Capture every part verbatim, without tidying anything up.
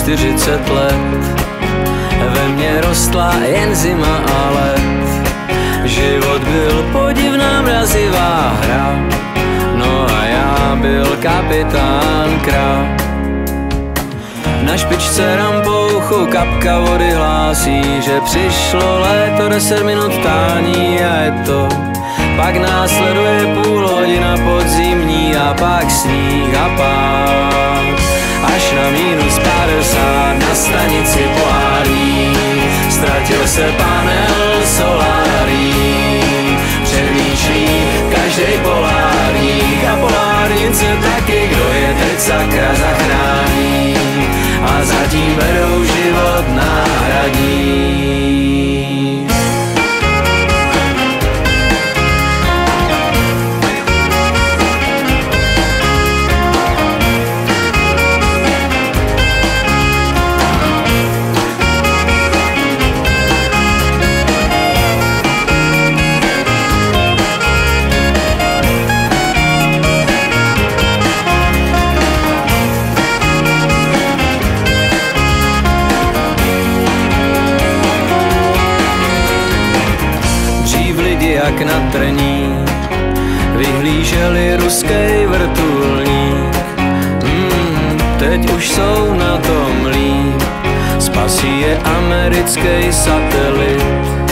čtyřicet let. Ve mně rostla jen zima a let. Život byl podivná mrazivá hra, no a já byl kapitán král. Na špičce rampouchu kapka vody hlásí, že přišlo léto, deset minut tání a je to. Pak následuje půl hodina podzimní a pak sníh a pád. Až na minus padesát na stanici polární ztratil se panel solární. Přemýšlí každej polárník a polárnice taky, kdo je teď sakra zachrání. A zatím berou život náhradní. Jak na trní vyhlíželi ruskej vrtulník. mm, Teď už jsou na tom líp, spasí je americký satelit.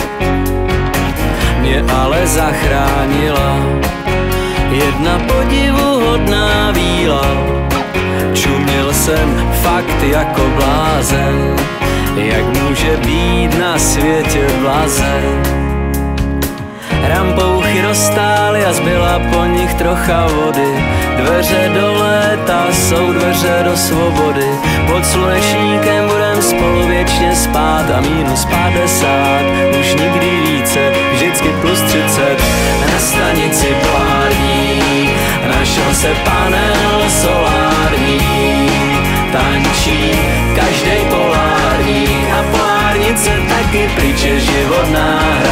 Mě ale zachránila jedna podivuhodná víla. Čuměl jsem fakt jako blázen, jak může být na světě blazen. Rampouchy roztály a zbyla po nich trocha vody. Dveře do léta jsou dveře do svobody. Pod slunečníkem budem spolu věčně spát a minus padesát, už nikdy více, vždycky plus třicet. Na stanici polární našel se panel solární. Tančí každej polárník a polárnice taky, pryč je život náhradní.